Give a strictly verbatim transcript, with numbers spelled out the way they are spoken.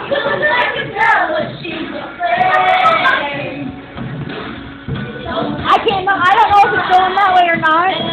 I can tell what she's afraid. I can't. I don't know if it's going that way or not.